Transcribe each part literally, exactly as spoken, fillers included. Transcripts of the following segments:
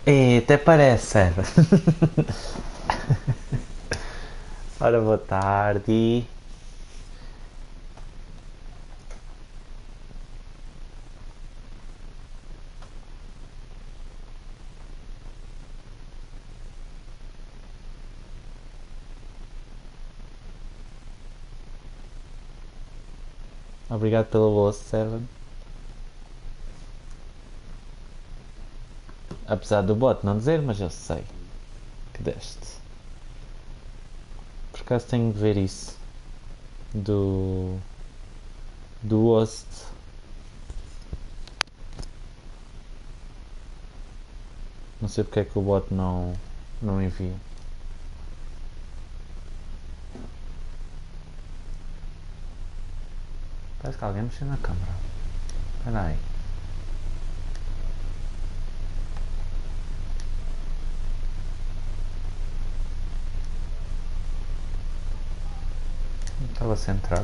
E até parece, serve. Ora, boa tarde. Obrigado pelo bolso, Seven. Apesar do bot não dizer, mas eu sei que deste. Por acaso tenho de ver isso. Do. Do host. Não sei porque é que o bot não. Não envia. Parece que alguém mexeu na câmera. Espera aí. Não estava centrado.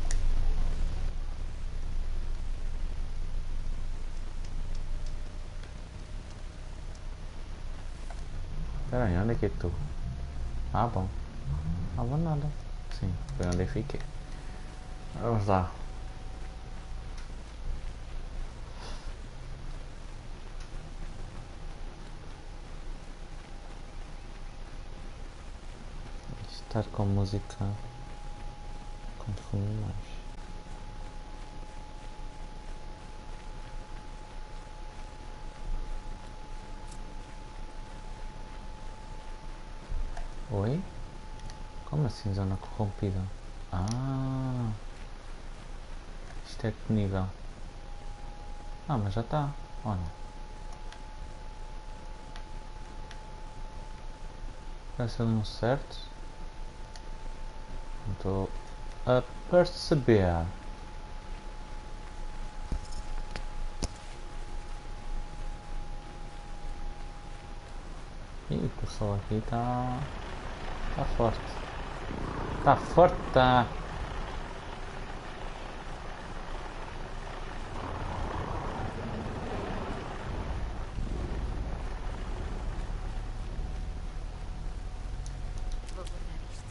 Espera aí, onde é que eu estou? Ah, bom. Não vou nada. Sim, foi onde eu fiquei. Vamos lá. Estar com música com fundo mais. Oi? Como assim zona corrompida? Ah, isto é que nível? Ah, mas já está. Olha. Parece ali um certo. Não estou a perceber. Ih, o pessoal aqui está. Está forte. Está forte, está. Vou guardar isto.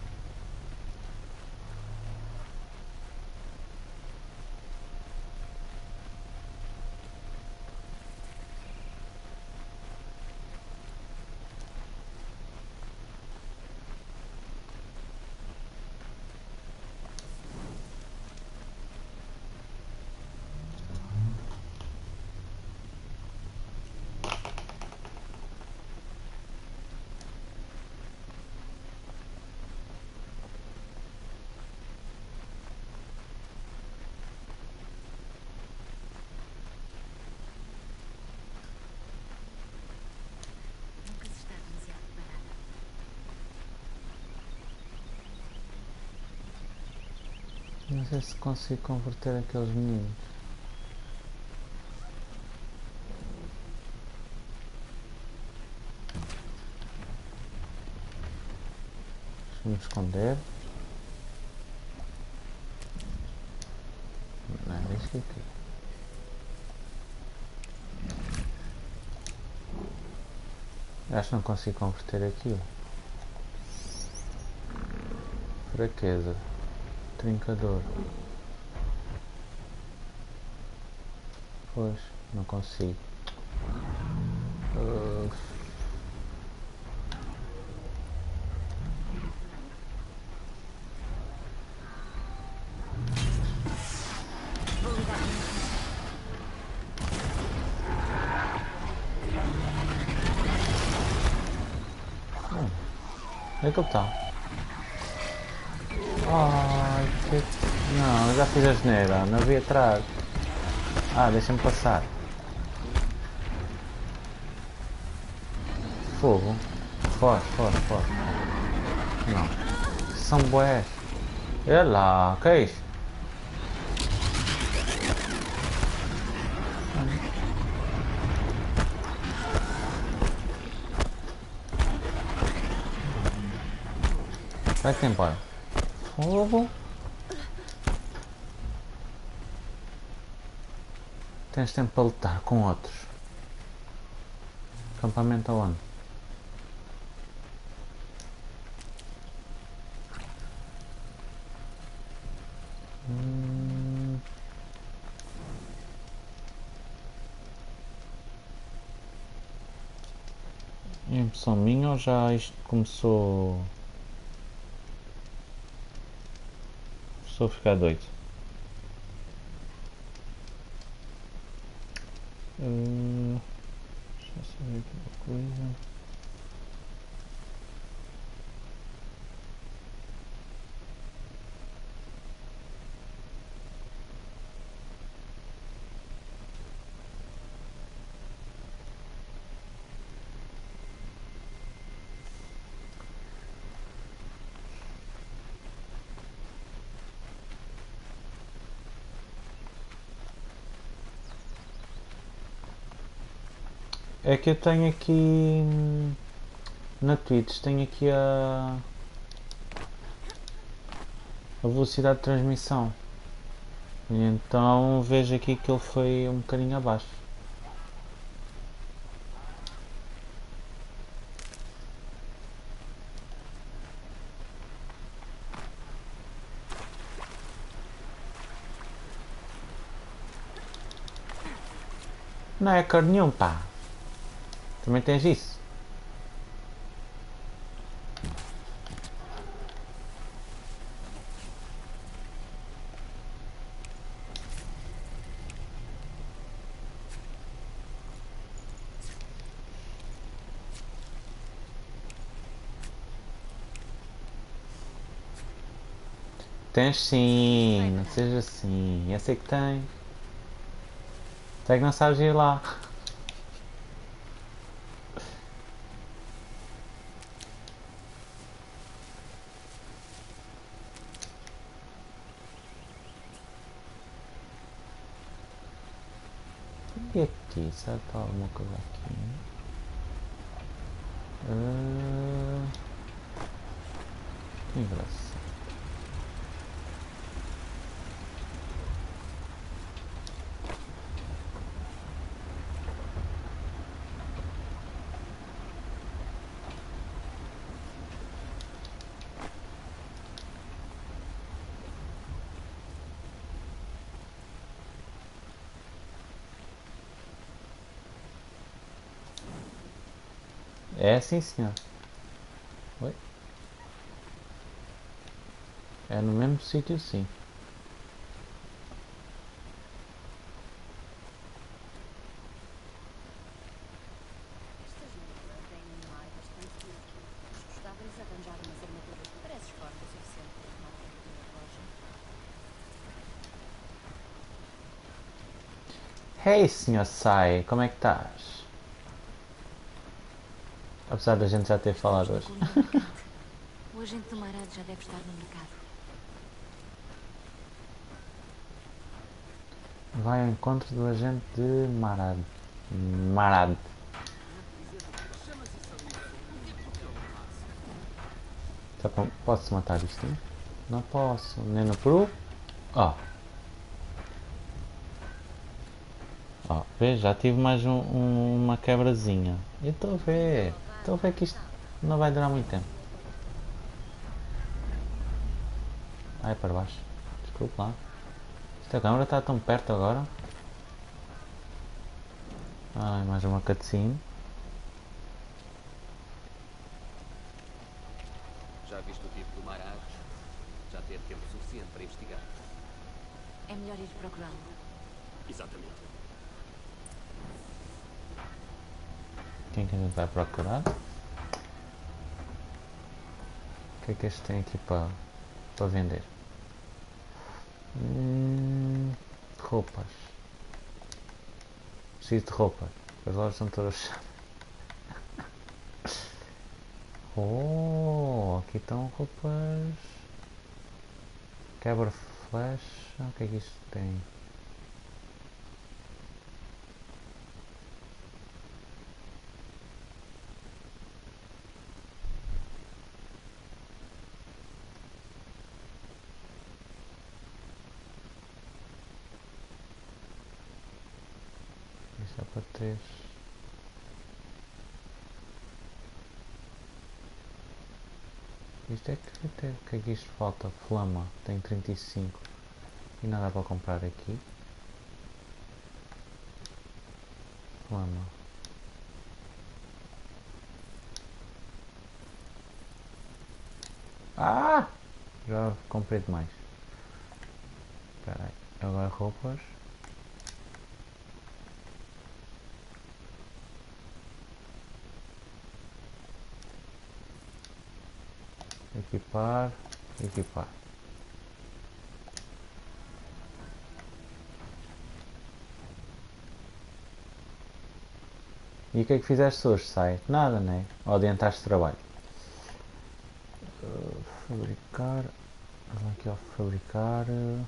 Nunca se está demasiado preparada. Não sei se consigo converter aqueles meninos. Deixa-me esconder. Não é isto aqui. Acho que não consigo converter aquilo. Fraqueza. Trincador. Pois, não consigo. Uh, Vou lidar com isso. onde é que ele está? Ai, que... Não, eu já fiz a geneira, não vi atrás. Ah, deixa-me passar. Fogo. Foge, foge, foge. Não. São bués. Olha lá, o que é isto? Vai que tem embora. Fogo. Tens tempo para lutar com outros. Acampamento aonde? Hum... É impressão minha ou já isto começou... Começou a ficar doido? Uh... Deixa eu saber aqui uma coisa... É que eu tenho aqui... Na Twitch tenho aqui a... A velocidade de transmissão. E então vejo aqui que ele foi um bocadinho abaixo. Não é cor nenhum, pá. Também tens isso. Tens sim, não seja assim. Eu sei que tens. Até que não sabes ir lá. E aqui? Será que está alguma coisa aqui? Uh... Que engraçado. É sim, senhor. Oi? É no mesmo sítio, sim. Estas monturas têm um ar bastante útil. Mas gostava-lhes arranjar umas armaduras. Pareces forte o suficiente para tomar conta do meu relógio. Hey, senhor Sai, como é que estás? Apesar da gente já ter falado Estamos hoje. no caminho quente. O agente do Marad já deve estar no mercado. Vai ao encontro do agente de Marad. Marad. Tá bom, posso matar isto? Hein? Não posso. Nem no Peru? Ó. Ó, vê, já tive mais um- um- uma quebrazinha. Eu estou a ver. Estou a ver que isto não vai durar muito tempo. Ai, para baixo. Desculpe lá. Esta câmera está tão perto agora. Ai, mais uma cutscene. Já viste o tipo do Marad? Já teve tempo suficiente para investigar. É melhor ir procurá-lo. Exatamente. Quem que a gente vai procurar? O que é que este tem aqui para, para vender? Hum, roupas. Preciso de roupas. As lojas são todas fechadas. Oh, aqui estão roupas. Quebra flecha. O que é que isto tem? Isto é para três. Isto é que até, o que é que isto falta? Flama, tem trinta e cinco. E nada para comprar aqui. Flama. Ah! Já comprei demais. Espera aí. Agora roupas. Equipar. Equipar. E o que é que fizeste hoje, sai? Nada, né? Ou adiantaste trabalho? Uh, fabricar. Vamos aqui ao fabricar. Uh...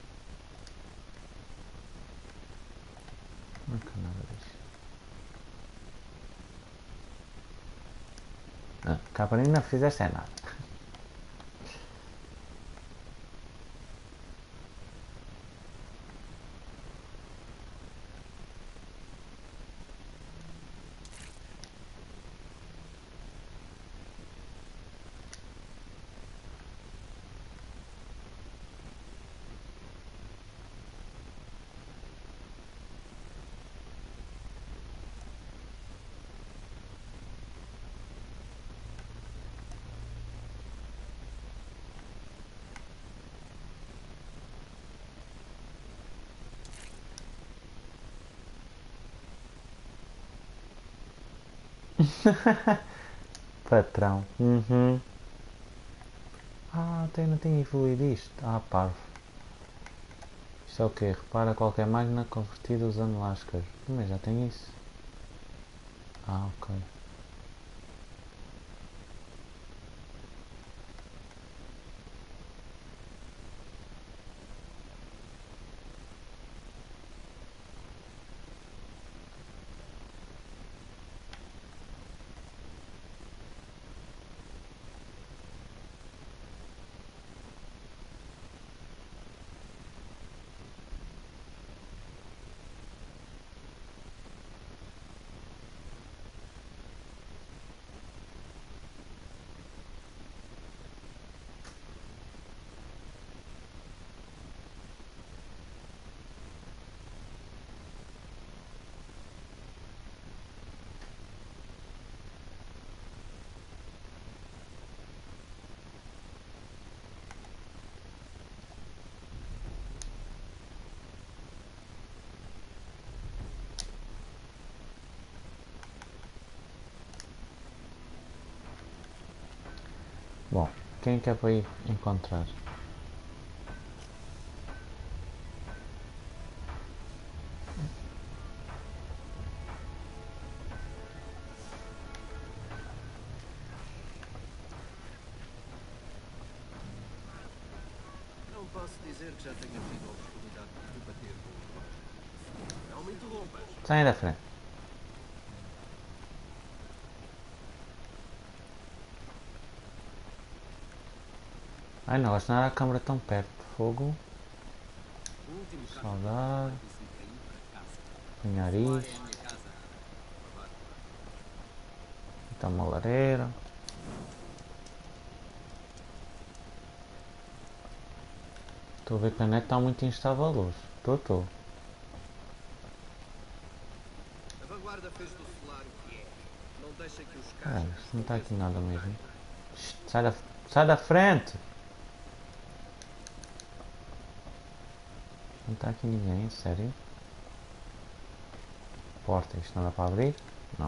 Não é nada disso. Ah, cá para mim não fizeste é nada. Patrão. Uhum. Ah, até não tenho evoluído isto. Ah, parvo. Isto é o quê? Repara qualquer máquina convertida usando lascas. Mas já tem isso. Ah, ok. Bom, quem é que é para ir encontrar? Não posso dizer que já tenha tido a oportunidade de debater com o Roger. Não me interrompas. Sai da frente. Ai não, gosto nada da câmara tão perto. Fogo. O último caso Saudade. disse-me para ir para casa. Nariz. Lá é a minha casa. Por favor. Então uma lareira. Estou a ver que a net está muito instável a luz. Estou, estou. A vanguarda fez do solar o que é. Não deixa que os Ah, caixas... isto não está aqui nada mesmo. Shhh, sai da, sai da frente! Não está aqui ninguém, sério? Porta, isto não dá para abrir? Não.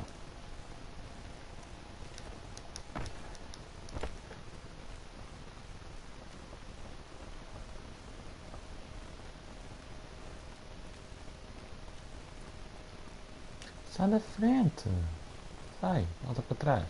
Sai da frente! Sai, volta para trás.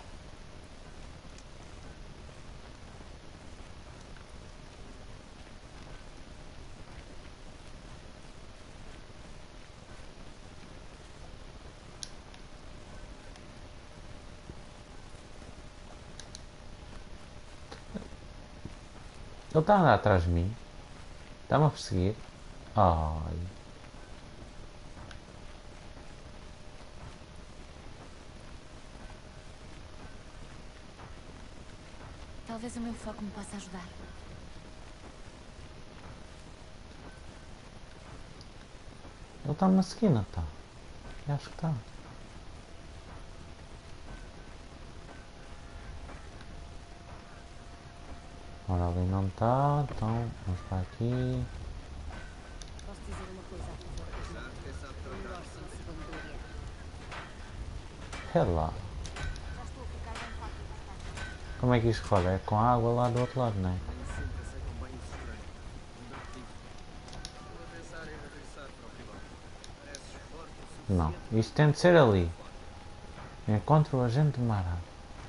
Ele está a andar atrás de mim. Está-me a perseguir. Ai. Talvez o meu foco me possa ajudar. Ele está-me a seguir, não está? Eu acho que está. Ora, ali não está, então vamos para aqui. Posso dizer uma coisa a favor dos Sabe, quem sabe Eu não trocar gosto de de vangloriar. Ela. Já estou a ficar bem farta de estar. Como é que isto roda? É com água lá do outro lado, não é? Nem sempre aceitam bem os estranhos. Ainda te digo. Estou a pensar em regressar para o rival. Pareces forte o Não, suficiente. isto tem de ser ali. Encontro o agente Mara.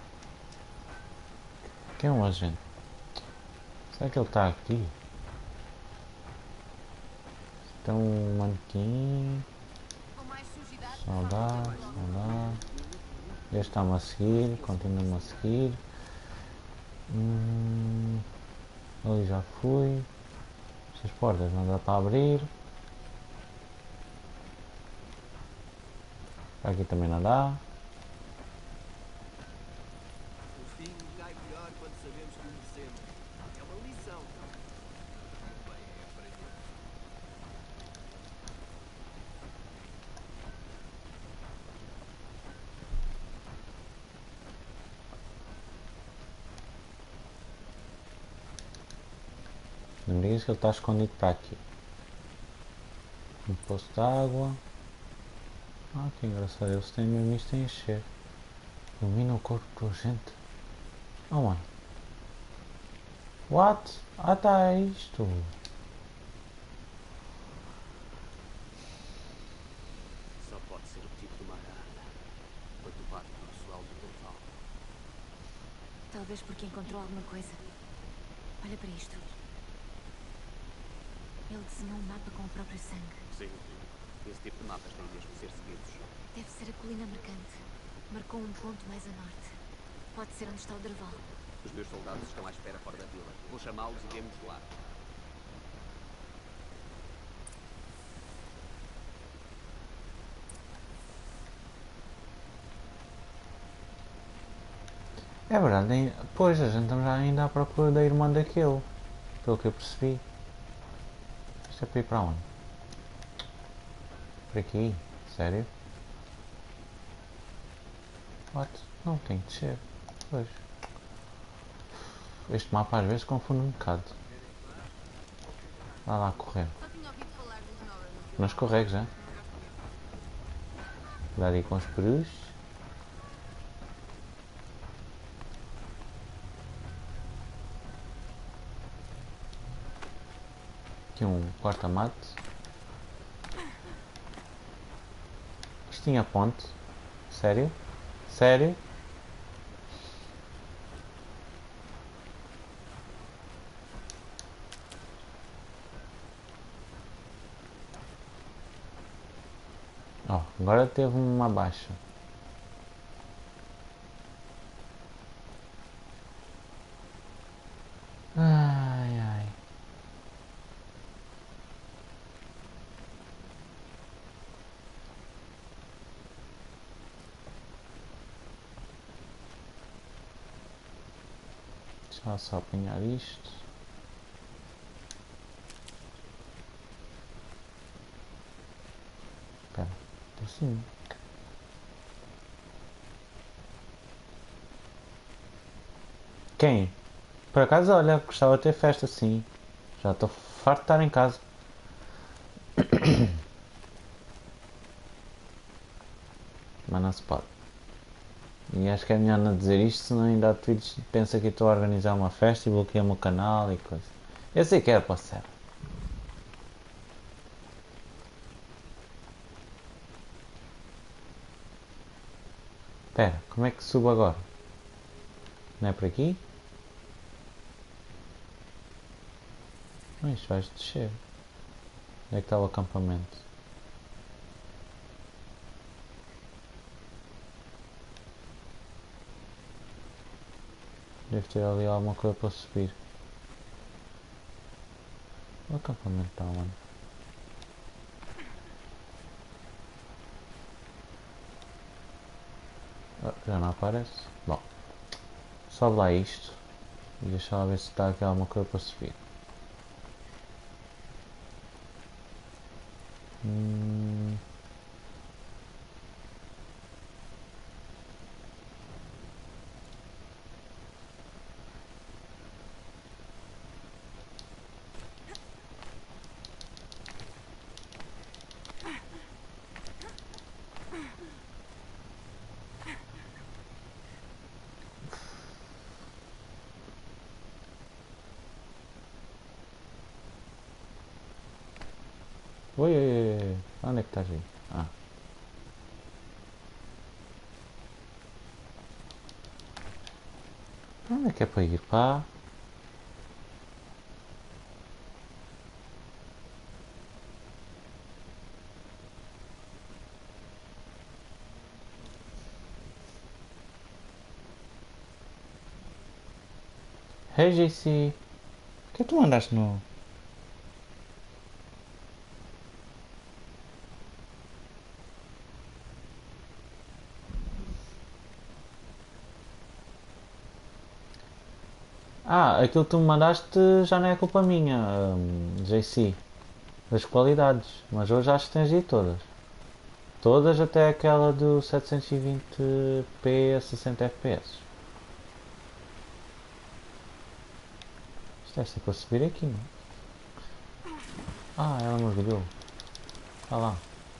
Quem é um agente? Será que ele está aqui? Tem um manequim. Com mais sujidade, Só dá, só dá. Este está-me a seguir, continua-me a seguir. Hum, ali já fui. Estas portas não dá para abrir. Aqui também não dá. O fim cai melhor quando sabemos que o merecemos. É uma lição. Bem, é aprender. Não me digas que ele está escondido para aqui. Um poço de água. Ah, que engraçado. Eles têm mesmo isto a encher. Ilumina o corpo do agente. Oh, mano. What? Ah, tá, é isto. Só pode ser o tipo de uma arada. Quanto bate no pessoal do Durval. Talvez porque encontrou alguma coisa. Olha para isto. Ele desenhou um mapa com o próprio sangue. Sim, esse tipo de mapas tem mesmo de ser seguidos. Deve ser a colina mercante. Marcou um ponto mais a norte. Pode ser onde está o Derval. Os meus soldados estão à espera fora da vila. Vou chamá-los e viemos lá. É verdade, nem... pois a gente estamos ainda à procura da irmã daquele. Pelo que eu percebi. Isto é para ir para onde? Por aqui? Sério? What? Não, tem que descer. Pois. Este mapa às vezes confunde um bocado. Vai lá correr. Só tinha ouvido falar dos Nora no Mas correge já. Cuidado aí com os perus. Aqui um corta-mato. Isto tinha ponte. Sério? Sério? Oh, agora teve uma baixa. Ai ai. Deixa eu só apanhar isto. Espera, por cima. Quem? Por acaso, olha, gostava de ter festa, sim. Já estou farto de estar em casa. Mas não se pode. E acho que é melhor não dizer isto, senão ainda há tweets que pensa que eu estou a organizar uma festa e bloqueia o meu canal e coisa. Eu sei que era para o céu. Espera, como é que subo agora? Não é por aqui? Não, isto vais descer. Onde é que está o acampamento? Deve ter ali alguma coisa para subir. O acampamento está onde? Ah, já não aparece? Bom, sobe lá isto. E deixa lá ver se está aqui alguma coisa para subir. Hum... Oi, oi, oi, oi. Onde é que estás aí? Ah. Onde é que é para ir? Pá? Hey, J C. O que é que tu mandaste no... Ah, aquilo que tu me mandaste já não é culpa minha, hum, J C. Das qualidades. Mas hoje acho que tens de ir todas. Todas até aquela do setecentos e vinte p a sessenta F P S. Isto deve ser para subir aqui, não é? Ah, ela mergulhou. Está lá.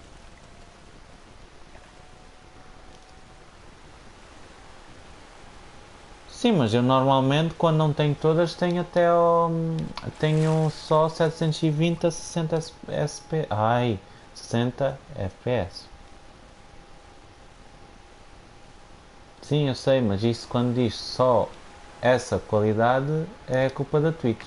Sim, mas eu normalmente quando não tenho todas tenho até ao, tenho só setecentos e vinte a sessenta S P. Ai, sessenta F P S. Sim, eu sei, mas isso quando diz só essa qualidade é culpa da Twitch.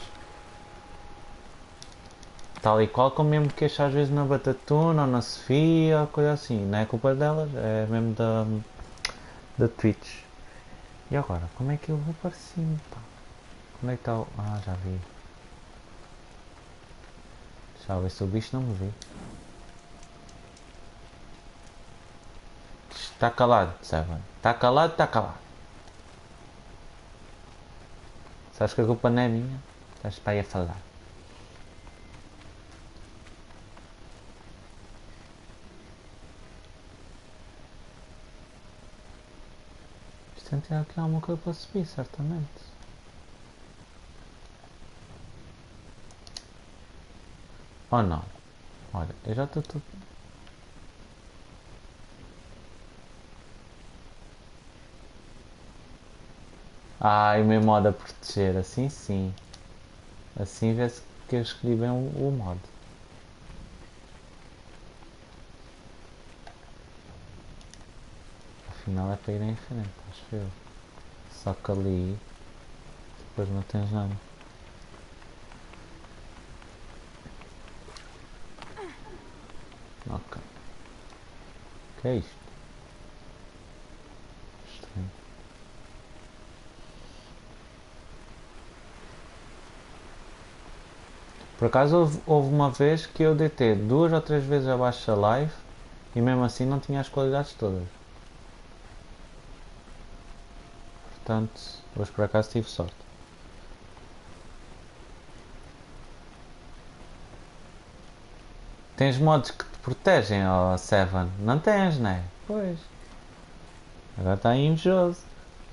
Tal e qual como mesmo que às vezes na Batatuna ou na Sofia ou coisa assim. Não é culpa delas, é mesmo da, da Twitch. E agora, como é que eu vou para cima? Pá? Onde é que está o... Ah, já vi. Já ver se o bicho não me vê. Está calado, Seven. Está calado, está calado. Sabes que a culpa não é minha? Estás para aí a falar. Isto tem que ter aqui alguma coisa para subir, certamente. Ou não? Olha, eu já estou tudo... Ai, o meu modo a proteger, assim sim. Assim vê-se que eu escolhi bem o, o modo. Afinal é para ir em frente, acho eu. Só que ali depois não tens nada. Ok. O que é isto? Estranho. Por acaso houve, houve uma vez que eu deitei duas ou três vezes abaixo da live e mesmo assim não tinha as qualidades todas. Portanto, hoje por acaso tive sorte. Tens modos que te protegem, ó oh Seven? Não tens, né? Pois. Agora está invejoso.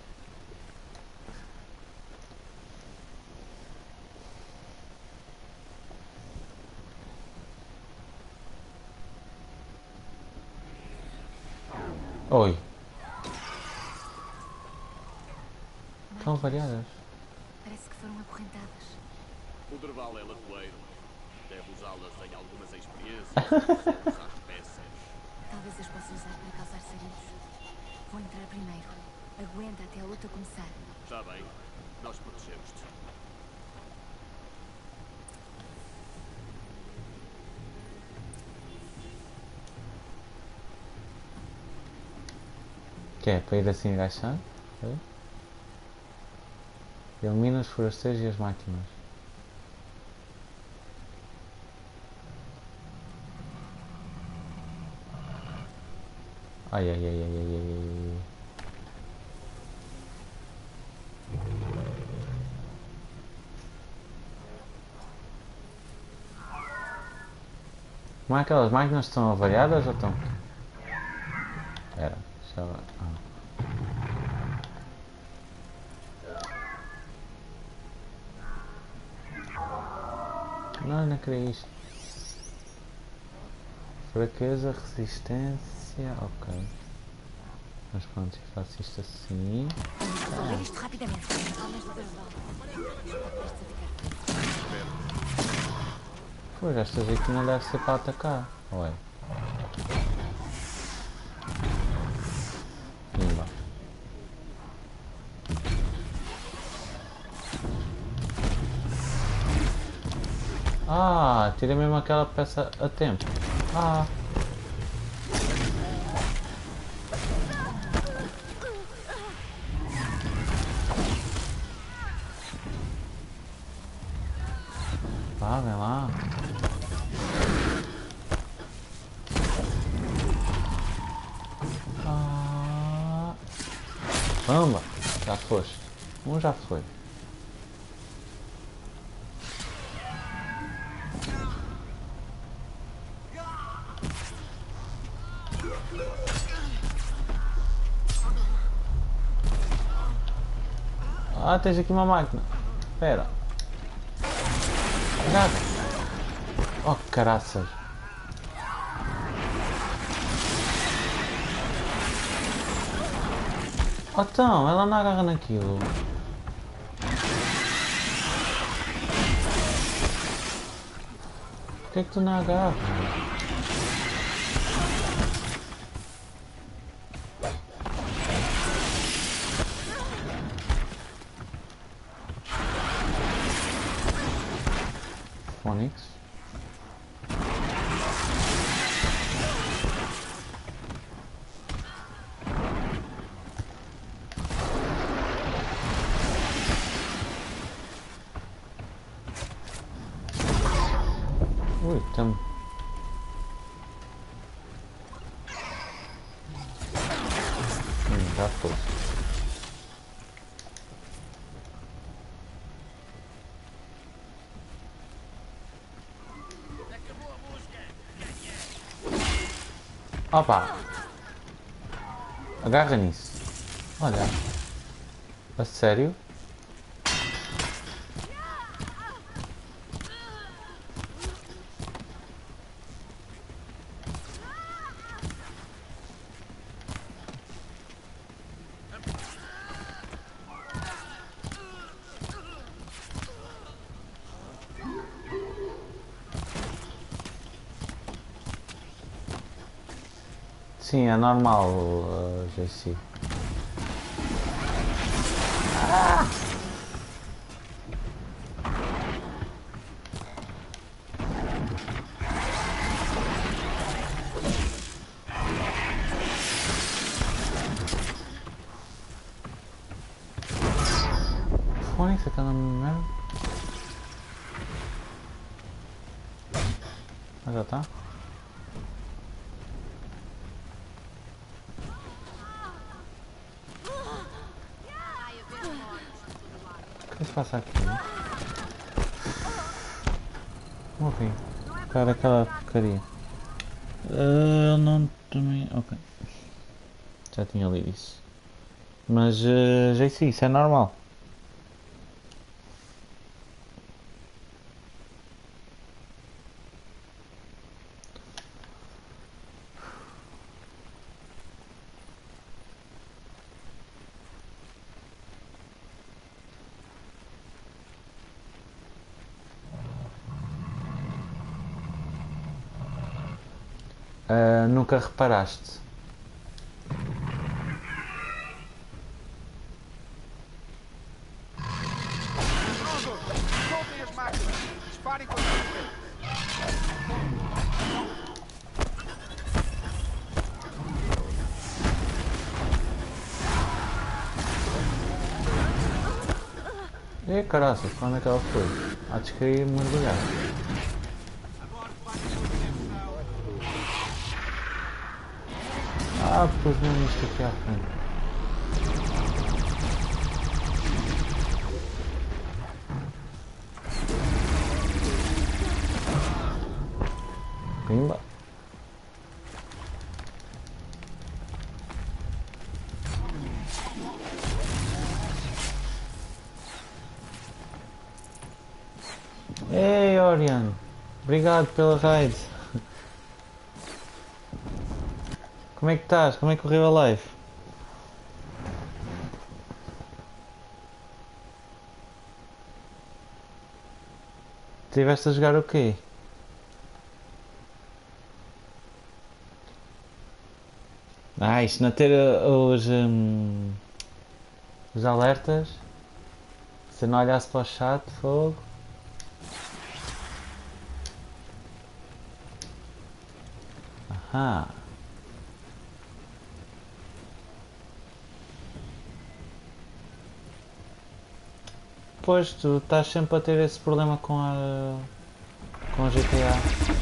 Oi. Estão variadas. Parece que foram acorrentadas. O Derval é latoeiro. Deve usá-las em algumas experiências ou só usar peças. Talvez as possa usar para causar sarilhos. Vou entrar primeiro. Aguenta até a luta começar. Está bem, nós protegemos-te. Que é? Para ir assim agachando? É? Elimina os forasteiros e as máquinas. Ai ai ai ai ai ai ai. Como é que aquelas máquinas estão avariadas ou estão? Espera, deixa eu... Ah. Não, não queria isto. Fraqueza, resistência, ok. Mas pronto, eu faço isto assim. Ver isto rapidamente. Almas de Deus. Pois, estas aqui não deve ser para atacar. Olha. Pimba. Ah, tirei mesmo aquela peça a tempo. Ah. Vá, vem lá. Ah. Vamos, já foste. Um já foi. Ah, tens aqui uma máquina. Espera. Agarra. Oh, caraças. Oh, então, ela não agarra naquilo. Por que é que tu não agarra? Phoenix. Ui, tam... Hum, já foi. Opa! Agarra nisso. Olha. A sério? Sim, é normal, uh, J C. Ah! Fone, você tá na merda? Ah, já tá? Deixa eu passar aqui, né? Morri. Cara, aquela porcaria. Eu uh, não também. Ok. Já tinha lido isso. Mas uh, já isso, isso é normal. Uh, nunca reparaste? Soltem as máquinas! Disparem contra o E caraças, quando é que ela foi? Acho que ia mergulhar. Ah, pus mesmo isto aqui à frente. Pimba. Ei, Orion. Obrigado pela raid. Como é que estás? Como é que correu a live? Estiveste a jogar o quê? Ah, isto não ter uh, os, um, os alertas. Se não olhasse para o chat, fogo. Aham. Pois, tu estás sempre a ter esse problema com a... com a G T A.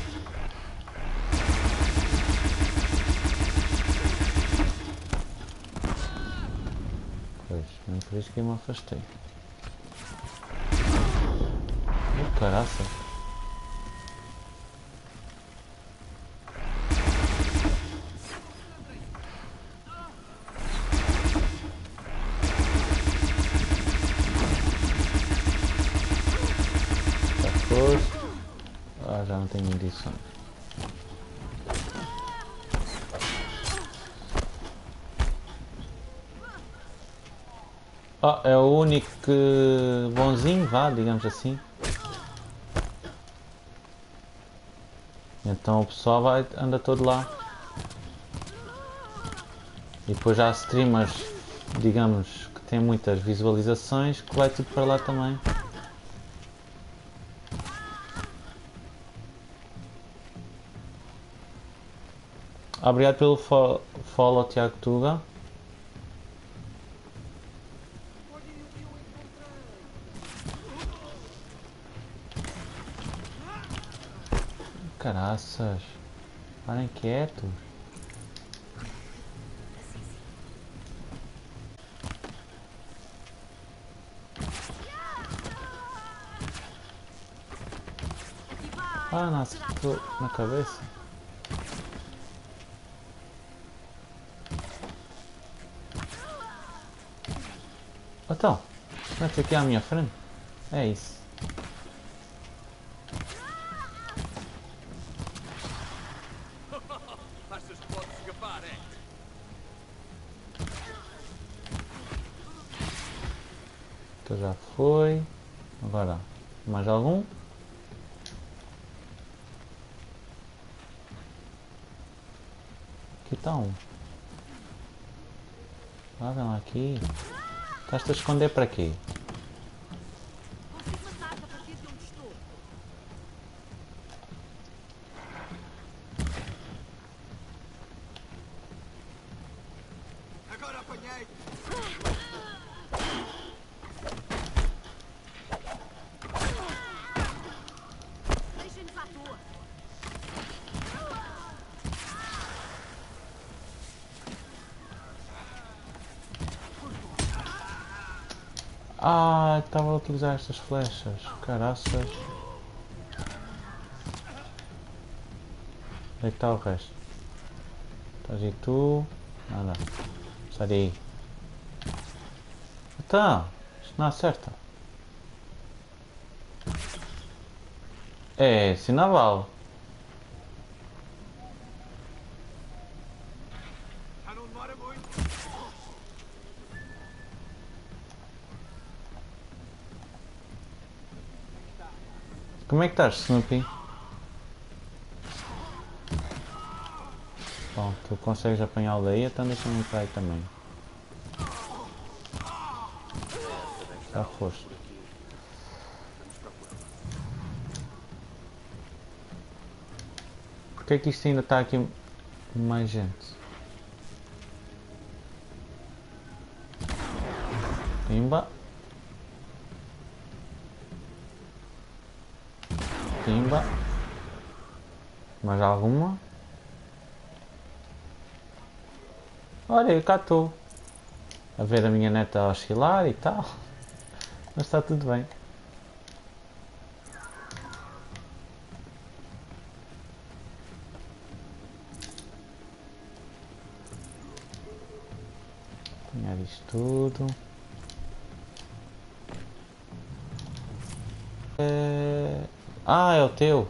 Pois, não por isso que eu me afastei. Oh, caraça. Já foste. Ah, já não tenho munição. Oh, é o único que bonzinho, vá, digamos assim. Então o pessoal vai, anda todo lá. E depois há streamers, digamos, que têm muitas visualizações, que vai tudo para lá também. Obrigado pelo fo follow, Tiago Tuga. Caraças, parem quietos. Ah, não, acertou na cabeça. Então, mete aqui à minha frente. É isso. Achas que podes escapar, é? Então já foi. Agora, mais algum? Aqui está um. Ah, vem lá aqui. Estás-te a esconder para quê? Consigo matar-te a partir de onde estou. Agora apanhei! Deixem-nos à toa. Ah, estava a utilizar estas flechas. Caraças. Onde é que está o resto? Estás aí tu? Nada. Sai daí. Então, isto não acerta. É, sinal vale. Já não demora muito! Como é que estás, Snoopy? Bom, tu consegues apanhá-lo daí, então deixa-me ir para aí também. Já foste. Porquê é que isto ainda está aqui mais gente? Pimba. Pimba. Mais alguma? Olha, cá estou. A ver a minha neta a oscilar e tal. Mas está tudo bem. isto tudo. É... Ah, é o teu.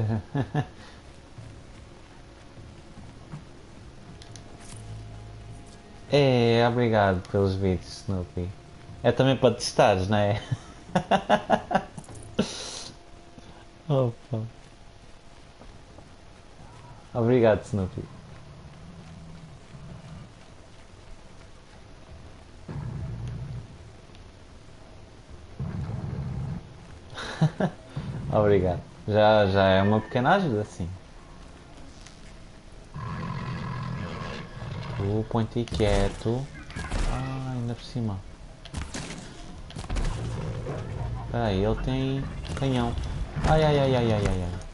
É, obrigado pelos vídeos, Snoopy. É também para testares, não é? Opa. Obrigado, Snoopy. Obrigado. Já, já é uma pequena ajuda, sim. Tu põe-te quieto. Ah, ainda por cima. Espera aí, ele tem canhão. Ai, ai, ai, ai, ai, ai, ai.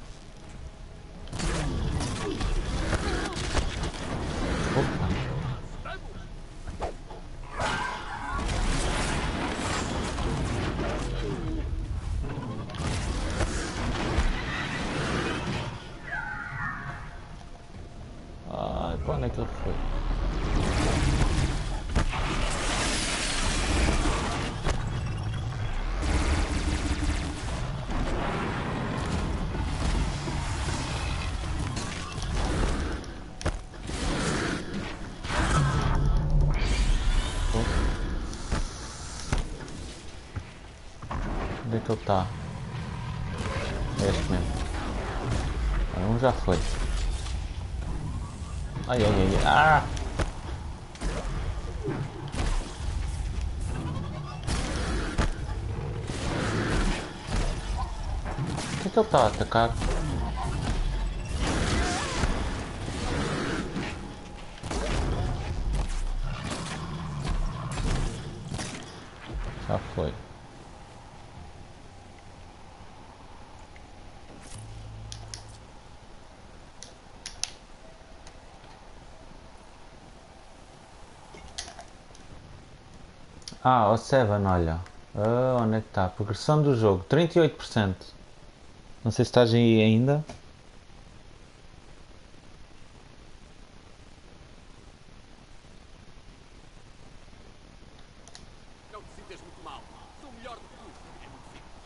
Opa. Ai, para onde é que ele foi? Onde é que ele está? É este mesmo. Ah, um já foi. Ai, ai, ai, ai. Ah! O que é que ele está a atacar? Já foi. Ah, o Seven, olha. Ah, onde é que está? Progressão do jogo, trinta e oito por cento. Não sei se estás aí ainda. Não te sintas muito mal. Sou melhor do que tu. É muito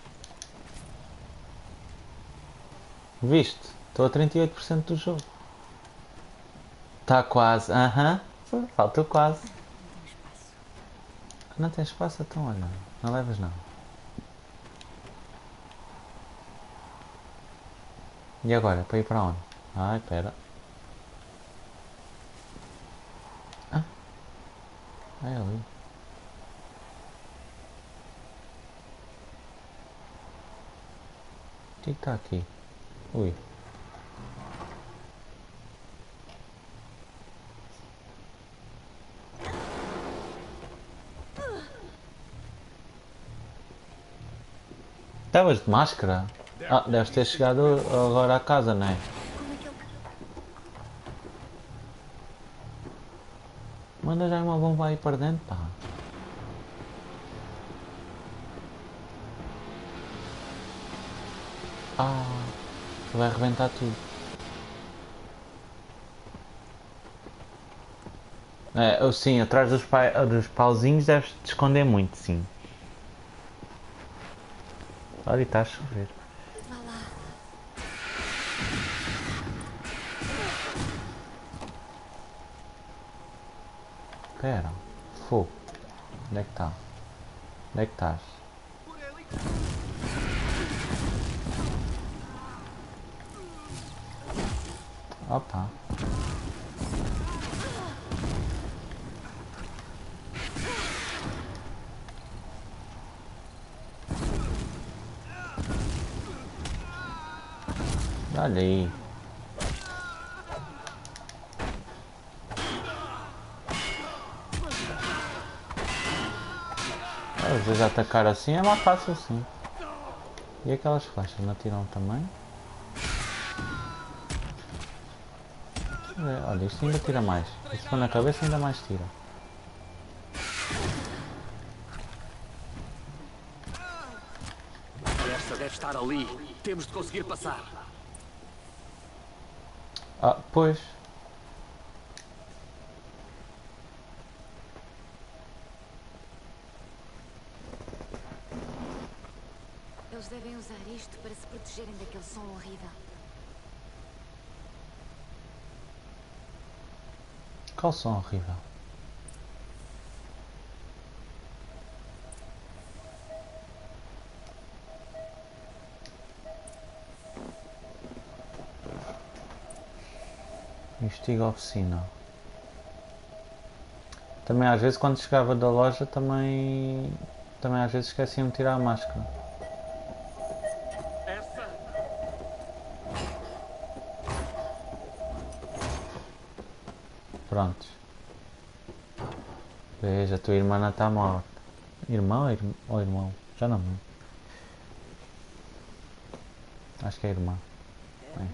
simples. Viste? Estou a trinta e oito por cento do jogo. Está quase. Aham. Uhum. Faltou quase. Não tem espaço. Não tem espaço, então olha. Não levas não. E agora? Para ir para onde? Ai, espera. Ah, é ali. O que é que está aqui? Ui. Estavas de máscara? Ah, deves ter chegado agora a casa, não é? Como é que ele. Manda já uma bomba aí para dentro, pá. Ah, vai arrebentar tudo. É, sim, atrás dos, pa dos pauzinhos deves te esconder muito, sim. Olha, e está a chover. Vá lá. Espera. Fogo. Onde é que está? Onde é que estás? Por ali. Opa. Olha aí. Às vezes atacar assim é mais fácil assim. E aquelas flechas não atiram também? É, olha, isto ainda tira mais. E se for na cabeça ainda mais tira. Esta deve estar ali. Temos de conseguir passar. Ah, pois. Eles devem usar isto para se protegerem daquele som horrível. Qual som horrível? Investiga a oficina. Também às vezes quando chegava da loja também. Também às vezes esqueciam de tirar a máscara. Essa! Prontos. Veja, a tua irmã não está morta. Irmão ou irm- ou irmão? Já não me lembro. Acho que é irmã. É.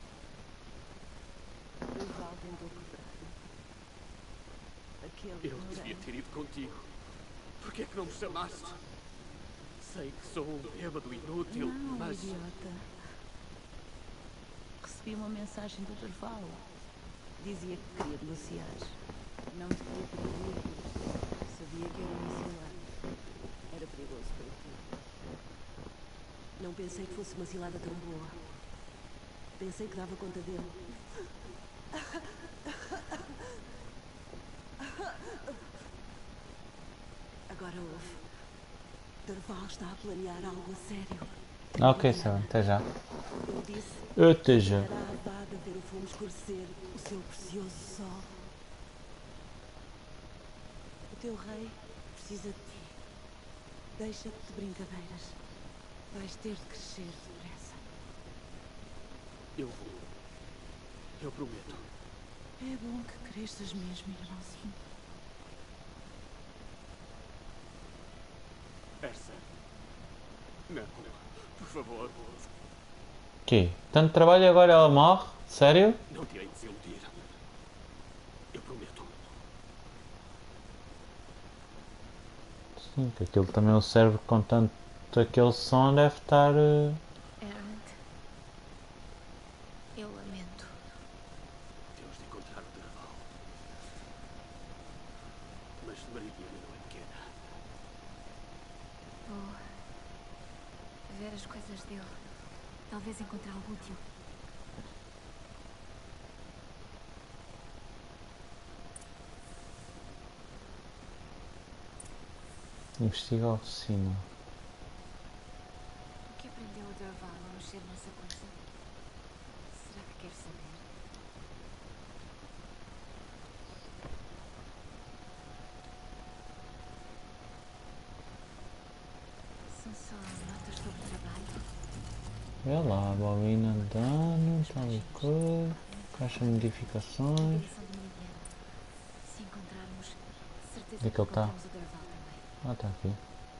Durval tentou quebrar-me. Aquele Eu devia ignorante. ter ido contigo. Por que é que não me chamaste? Sei que sou um bêbado inútil, Não, mas... idiota. Recebi uma mensagem do Durval. Dizia que queria negociar. Não te queria pedir. Sabia que era uma cilada. Era perigoso para ti. Não pensei que fosse uma cilada tão boa. Pensei que dava conta dele. Agora ouve. Durval está a planear algo a sério. Ok, Sam, até já. Ele disse Até já. que era a Avada ver o fumo escurecer o seu precioso sol. O teu rei precisa de ti. Deixa-te de brincadeiras. Vais ter de crescer depressa. Eu vou. Eu prometo. É bom que cresças mesmo, irmãozinho. Essa. Não. Por favor. Que? Tanto trabalho e agora ela morre? Sério? Não te hei de desiludir. Eu prometo. Sim, que aquilo também o serve com tanto aquele som deve estar. eh, Errant. Eu lamento. Temos de encontrar o Durval. Mas Maria não é pequena. Vou ver as coisas dele. Talvez encontrar algo útil. Investiga a oficina. O que aprendeu o Durval a mexer nessa coisa? Será que quer saber? São só notas sobre trabalho. Vê lá, bobina de dano, tal e coisa. Caixa de modificações. Edição de Meridiano. Se encontrarmos, certeza Onde é que ele tá? encontramos o Durval também. Ah, está aqui.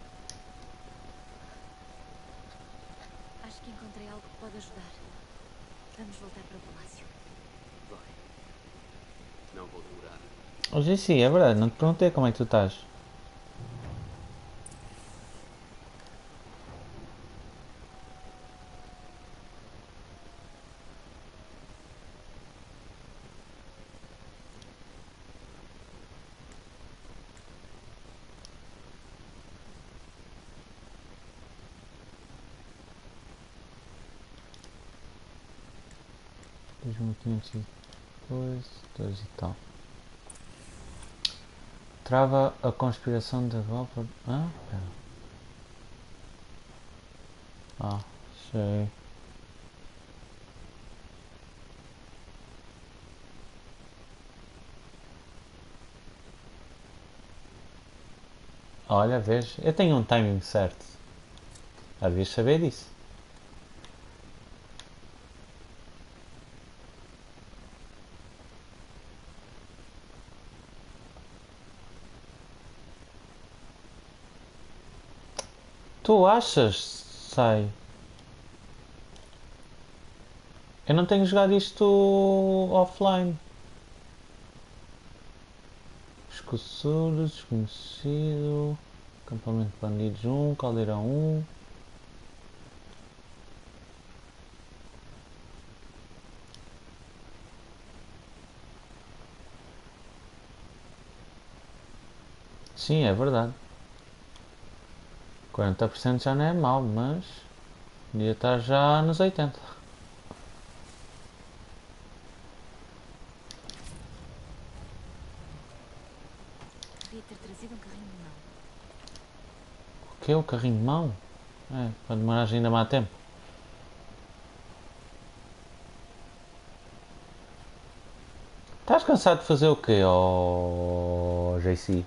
Acho que encontrei algo que pode ajudar. Vamos voltar para o palácio. Vai. Não vou demorar. Hoje sim, é verdade, não te perguntei como é que tu estás. dois mil quinhentos e dois, dois e tal. Trava a conspiração da Volta. Ah, pera. Ah, sei. Olha, vês, eu tenho um timing certo. Já devias saber disso. Tu achas? Sai. Eu não tenho jogado isto offline. Escussura, desconhecido. Acampamento de bandidos um, caldeirão um. Sim, é verdade. quarenta por cento já não é mau, mas Devia estar já nos oitenta. Devia ter trazido um carrinho de mão. O que é o carrinho de mão? É, para demorar ainda mais tempo. Estás cansado de fazer o quê, oh J C?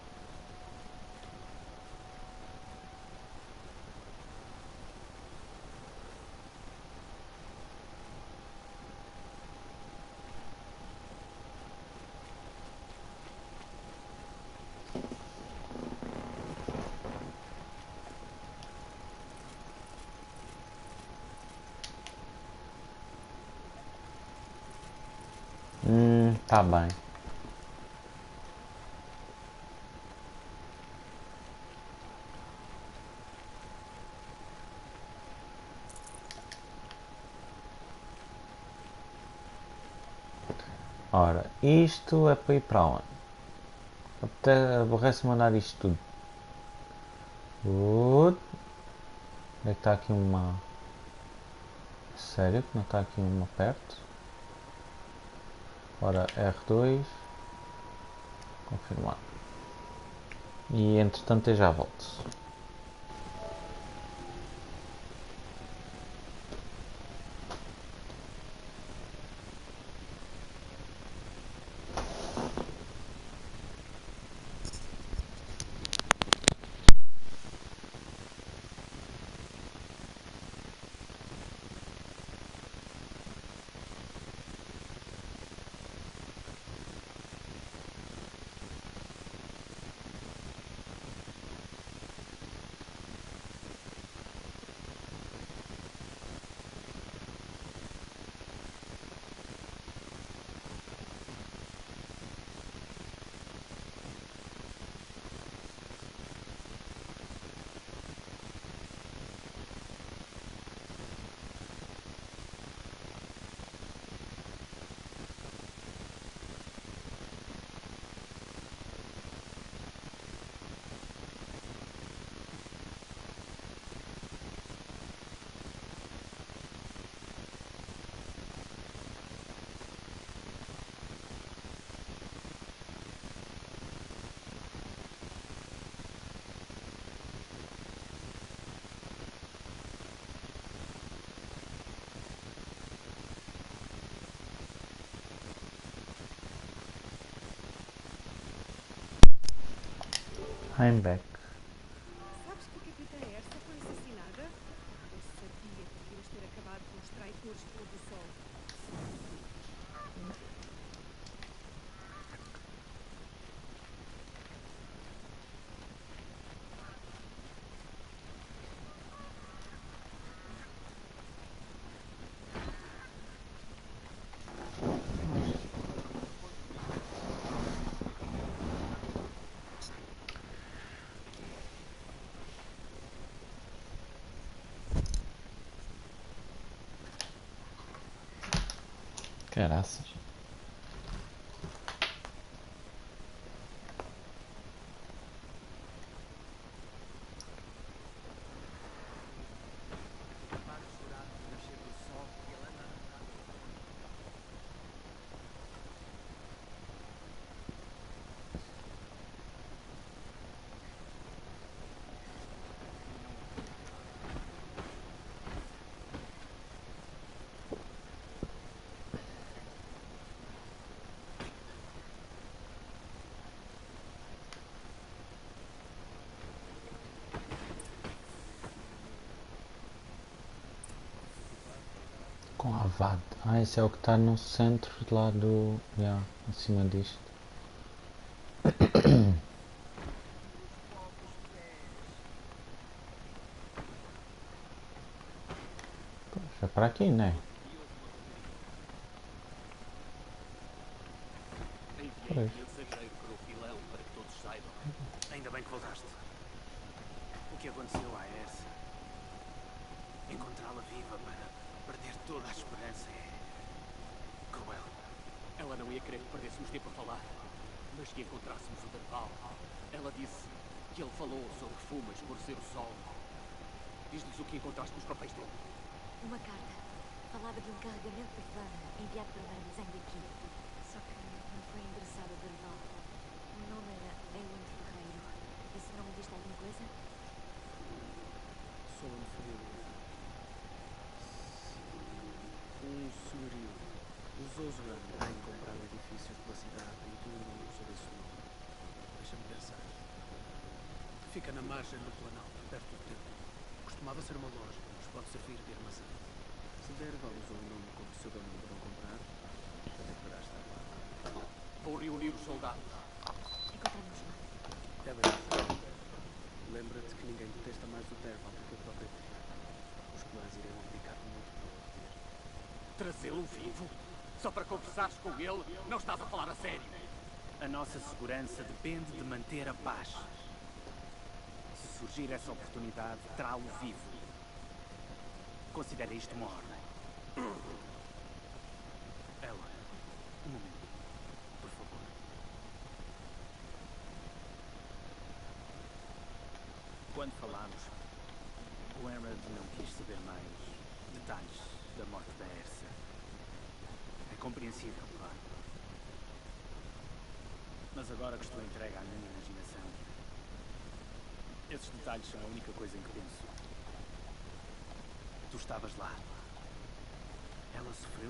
Hum, tá bem. Ora, isto é para ir para onde? Até aborrece mandar isto tudo. Uh, onde é que está aqui uma... Sério que não está aqui uma perto? Ora, R dois. Confirmar. E entretanto eu já volto. I'm back. Sabes que a Capitã Ersa foi assassinada? Eu sabia que devíamos ter acabado com os traidores de Flor do Sol. Caraças. Para chorar no nascer do sol e ela nada. Com a Avad. Ah, esse é o que está no centro lá do... Yeah, acima disto. Os povos pés. Já para aqui, não é? E houve uma rapariga. Pois. Enviei o mensageiro para o filão para que todos saibam. Ainda bem que voltaste. O que aconteceu à Ersa? Encontrá-la viva para perder toda a esperança é cruel. Ela não ia querer que perdêssemos tempo a falar, mas que encontrássemos o Derval. Ela disse que ele falou sobre fumas por ser o sol. Diz-lhes o que encontraste nos papéis dele. Uma carta. Falava de um carregamento de flama enviado para um armazém daqui. Só que não foi endereçado a Derval. O nome era Ewan Ferreiro. Esse nome diz alguma coisa? Sou um filho. Um senhorio. Os Osran têm comprado edifícios pela cidade e tudo mundo sob esse nome. Deixa-me pensar. Fica na margem do Planalto, perto do templo. Costumava ser uma loja, mas pode servir de armazém. Se Derval usou o nome como pseudónimo para o comprar, até poderá estar lá. Vou reunir os soldados. Encontramos lá. É bem. Lembra-te que ninguém detesta mais o Derval do que o próprio filho. Os clãs iriam abdicar muito para o obter. Trazê-lo vivo? Só para conversares com ele? Não estás a falar a sério? A nossa segurança depende de manter a paz. Se surgir essa oportunidade, trá-lo vivo. Considere isto uma ordem. Ela, um momento, por favor. Quando falámos, o Emerald não quis saber mais detalhes da morte da Ersa. É compreensível, claro. Mas agora que estou entregue à minha imaginação, esses detalhes são a única coisa em que penso. Tu estavas lá. Ela sofreu?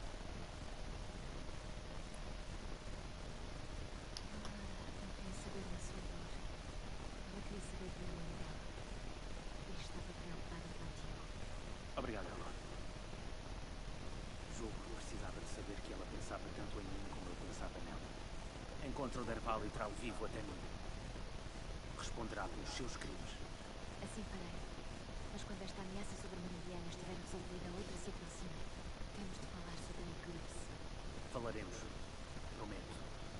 Não queria saber da sua dor. Ela queria saber do nome dela. E estava preocupada contigo. Obrigado, Elon. Julgo que precisava de saber que ela pensava tanto em mim como eu pensava nela. Encontra o Derval e trá-lo vivo até mim. Responderá pelos seus crimes. Assim farei. Mas quando esta ameaça sobre Meridiana estiver resolvida, outra se aproxima. Temos de falar sobre o eclipse. Falaremos. Prometo.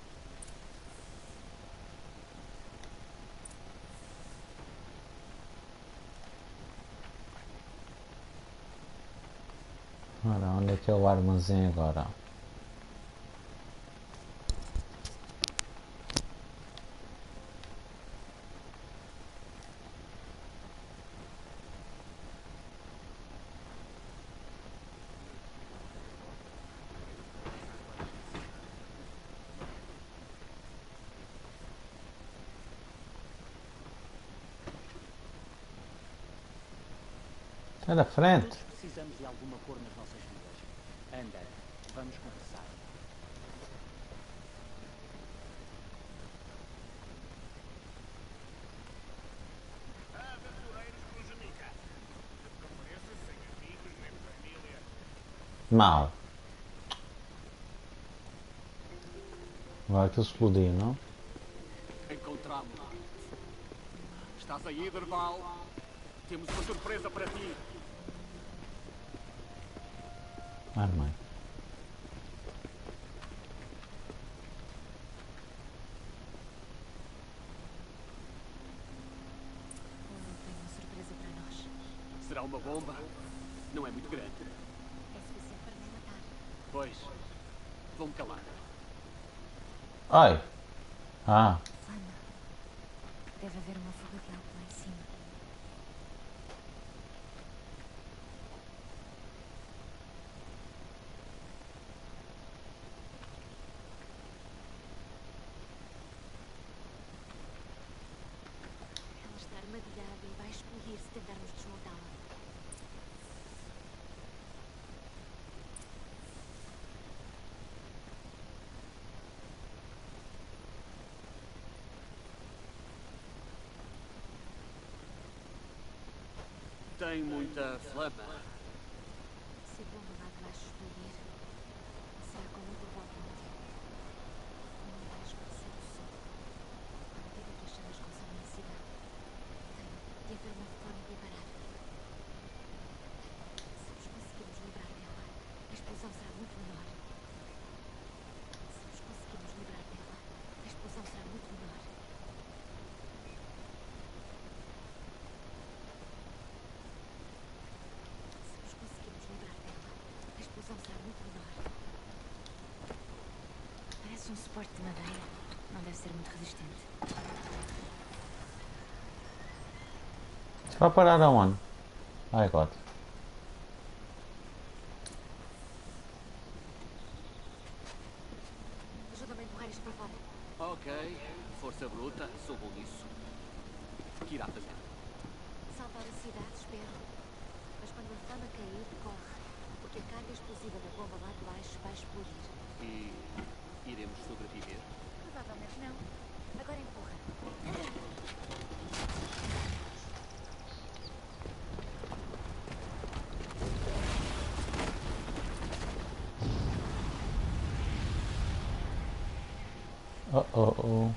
Ora, onde é que é o armazém agora? Sai da frente! Todos precisamos de alguma cor nas nossas vidas. Anda, vamos conversar. Aventureiros com Jamaica. Não apareça sem amigos nem família. Mal. Agora que explodiu, não? Encontramos-la. Estás aí, Derval? Temos uma surpresa para ti. Ai, mãe. Ou tem uma surpresa para nós. Será uma bomba? Não é muito grande. É suficiente para nos matar. Pois, vou-me calar. Ai! Ah! Flama. Deve haver uma fuga de algo lá em cima. Ela está armadilhada e vai explodir se tentarmos desmontá-la. Tem muita flama. Se a bomba lá de baixo explodir, será como o Derval prometeu. Não vai escurecer o sol. À medida que as chamas consomem a cidade, tem de haver uma forma de a parar. Se nos conseguirmos livrar dela, a explosão será muito menor. Se nos conseguirmos livrar dela, a explosão será muito menor. Se nos conseguirmos livrar dela, a explosão será muito menor. Parece um suporte de madeira. Não deve ser muito resistente. Vai parar aonde? Ai, God. Ajuda-me a empurrar isto para fora. Ok, força bruta, sou bom nisso. O que irá fazer? Salvar a cidade, espero. Mas quando a flama cair, corre. Porque a carga explosiva da bomba lá de baixo vai explodir. E iremos sobreviver? Provavelmente não. Agora empurra. Oh, oh, oh.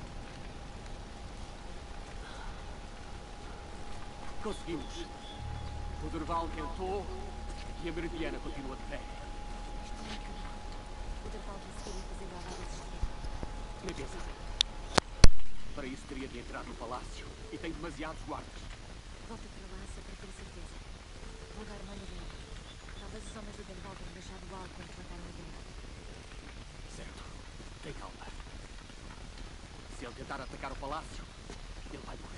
Conseguimos. O Durval tentou e a Meridiana continua de pé. Isto não acabou. O Derval conseguiria fazer o Alvar existir. Nem pensar. Para isso teria de entrar no palácio e tem demasiados guardas. Volta para lá só para ter certeza. Vou dar uma olhadinha. Talvez os homens do Derval tenham deixado o álcool enquanto mataram a Dena. Certo. Tem calma. Se ele tentar atacar o palácio, ele vai morrer.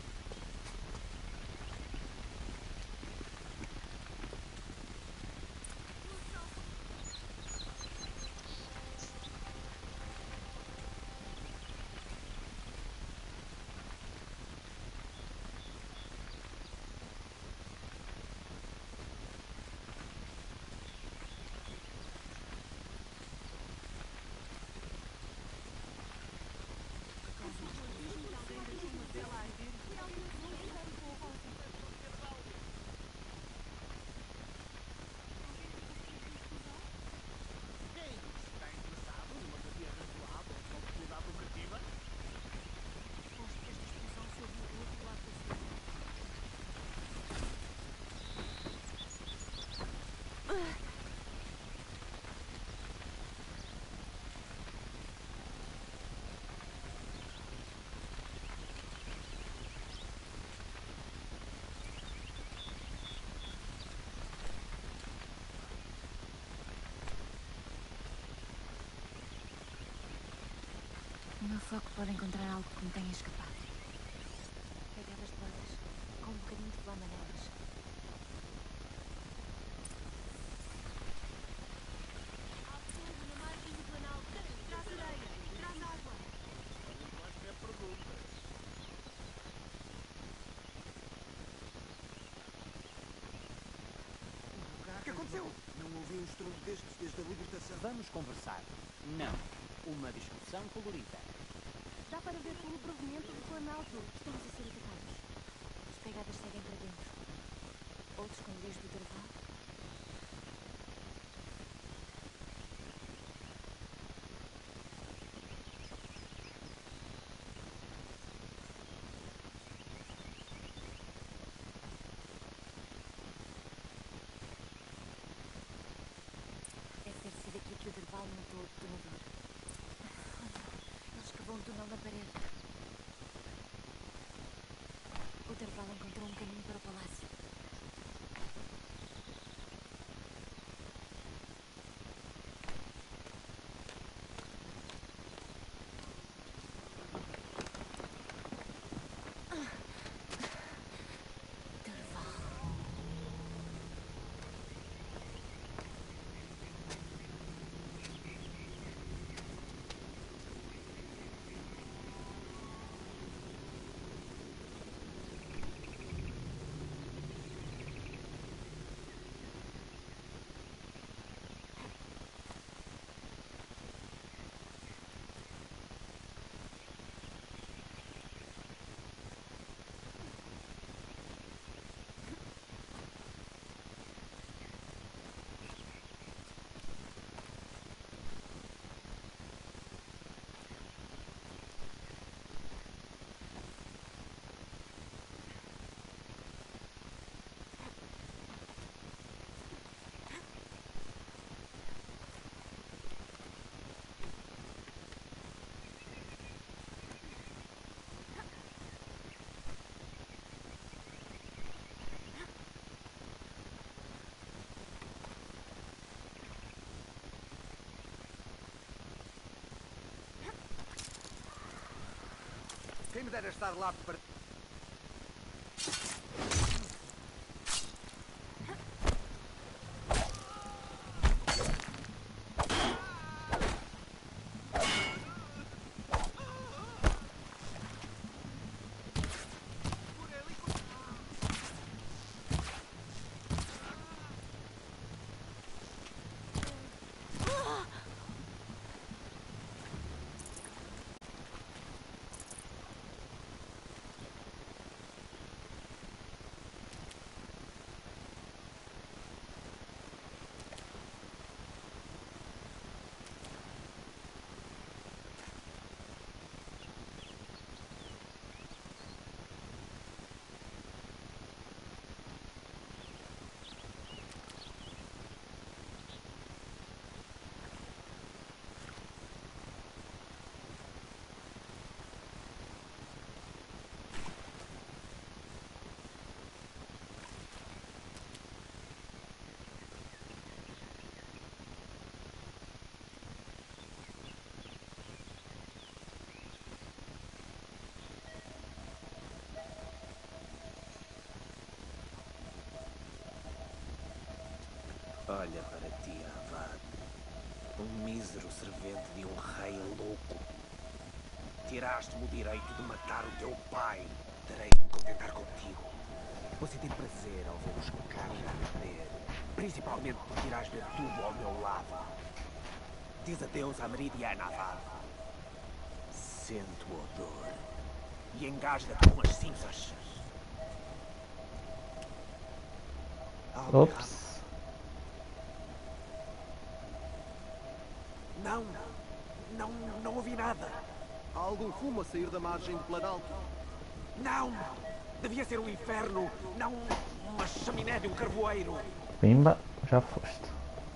O meu foco pode encontrar algo que me tenha escapado. Pegava as portas, com um bocadinho de flama nelas. O que aconteceu? Não ouvi um estrondo destes desde a libertação. Vamos conversar. Não. Uma discussão colorida. Dá para ver pelo provimento do planalto. Estamos a ser atacados. As pegadas seguem para dentro. Outros escondidos do Derval. Deve ter sido aqui que o Derval montou o detonador. Oh não, ele escavou um túnel na parede. O Derval encontrou um caminho para o palácio. Derval. Quem me dera estar lá para... Olha para ti, Avad. Um mísero servente de um rei louco. Tiraste-me o direito de matar o teu pai. Terei de me contentar contigo. Vou sentir prazer ao ver os carros arder. Principalmente porque irás ver tudo ao meu lado. Diz adeus à Meridiana, Avad. Sente o odor. E engasga-te com as cinzas. Algo errado. Ops. Não, não, não ouvi nada. Há algum fumo a sair da margem do Planalto? Não! Devia ser um inferno, não uma chaminé de um carvoeiro. Pimba, já foste.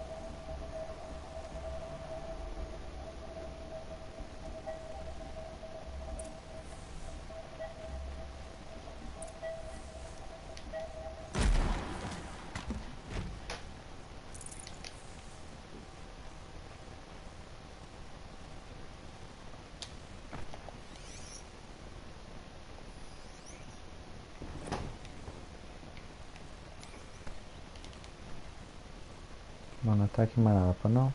Não, não está aqui mais nada para não.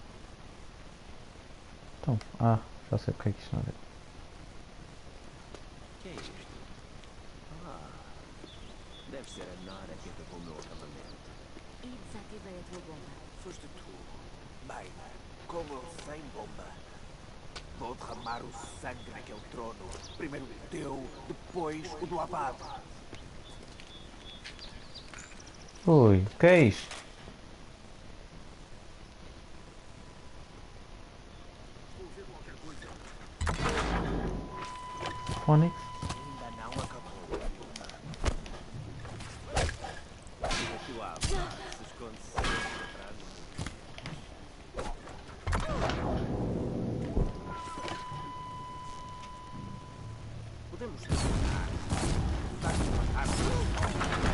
Então, ah, já sei porque é que isto não deu. Que é isto? Ah, deve ser a Nara que atacou o meu acampamento. E desativei a tua bomba. Foste tu. Bem, com ou sem bomba. Vou derramar o sangue naquele trono. Primeiro o teu, depois o do Abade. Ui, o que é isto? Fónix? Ainda não acabou. Diga que o Abade se esconde sempre atrás do muro. Podemos tentar. Tentar matar.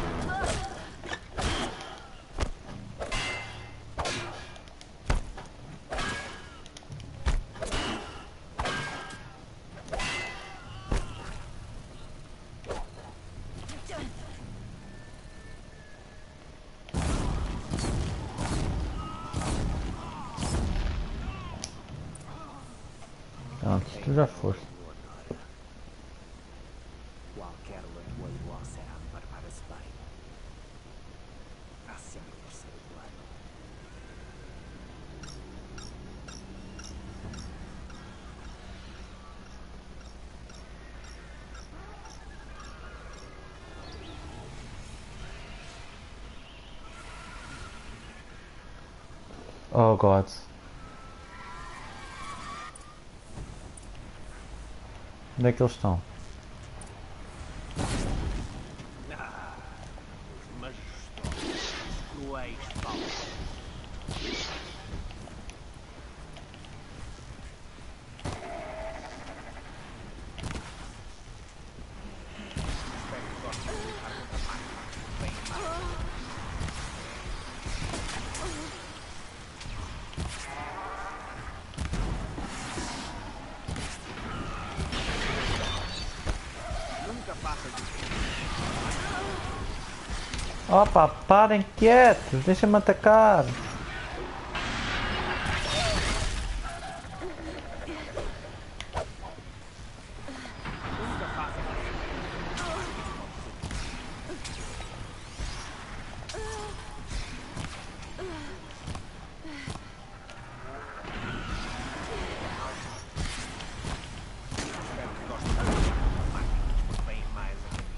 Pronto, tu já foste. Qualquer latoeiro oceano prepara-se bem. Há sempre um terceiro plano. Oh God. Onde é que eles estão? Ah, os majestosos, cruéis falsos. Espero que gostem de lutar contra máquinas. Bem mais. Nunca faças isso. Opa, parem quietos, deixa-me atacar. Nunca faças isso. Espero que gostem de lutar contra máquinas, porque vêm mais a caminho.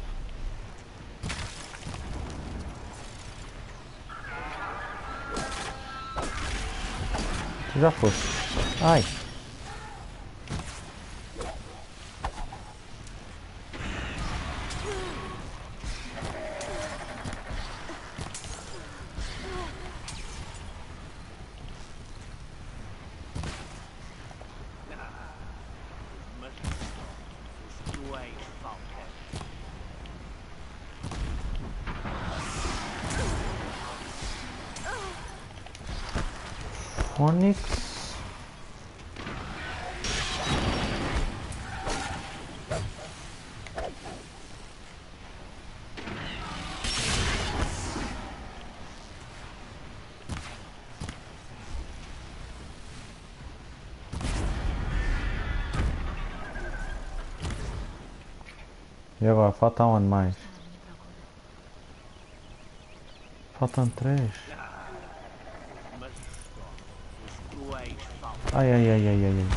Tu já foste. Ai. Mas os cruéis falcões. Fónix. E agora, falta onde mais? Está à minha procura. Faltam três. Mas os os cruéis faltam. Ai, ai, ai, ai, ai, ai.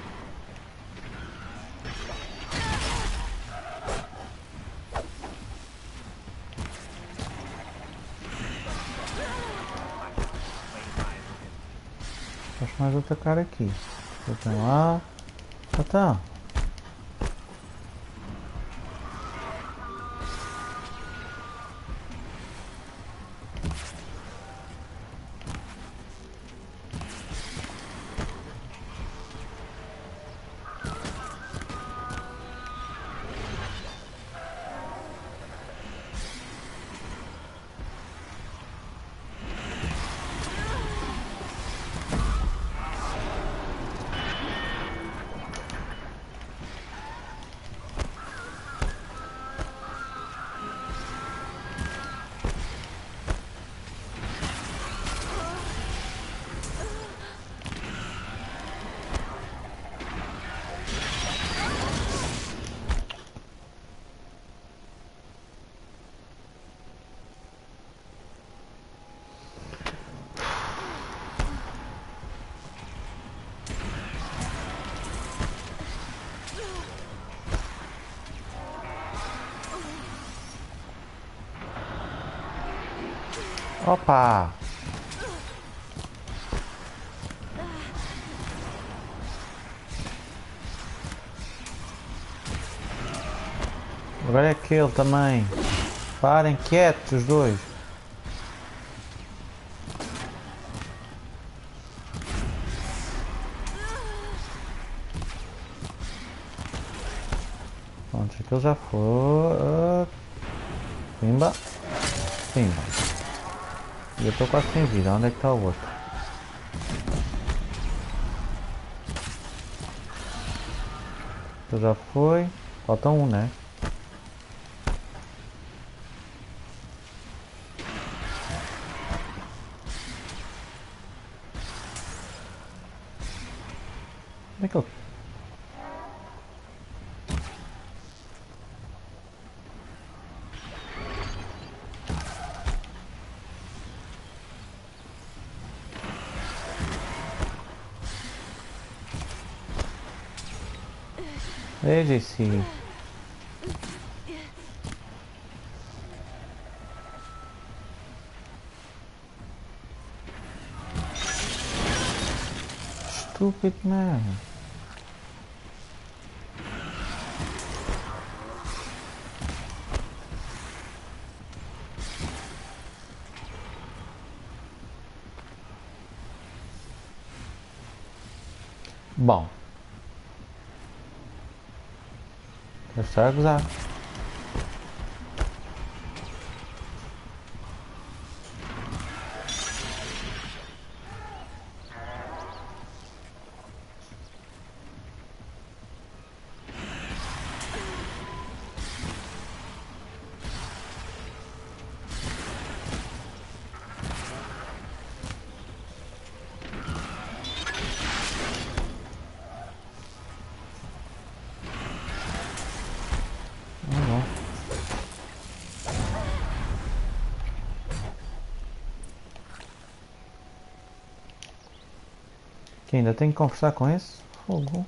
Posso mais atacar aqui. Então lá. Então. Opa! Agora é aquele também. Parem quietos os dois. Pronto, aquele já foi. Pimba. Pimba. E eu estou quase sem vida. Onde é que está o outro? Então já foi. Falta um, né? Onde é que ele... Veja esse... Stupid man. Bom. Está a gozar. Que ainda tenho que conversar com esse? Fogo.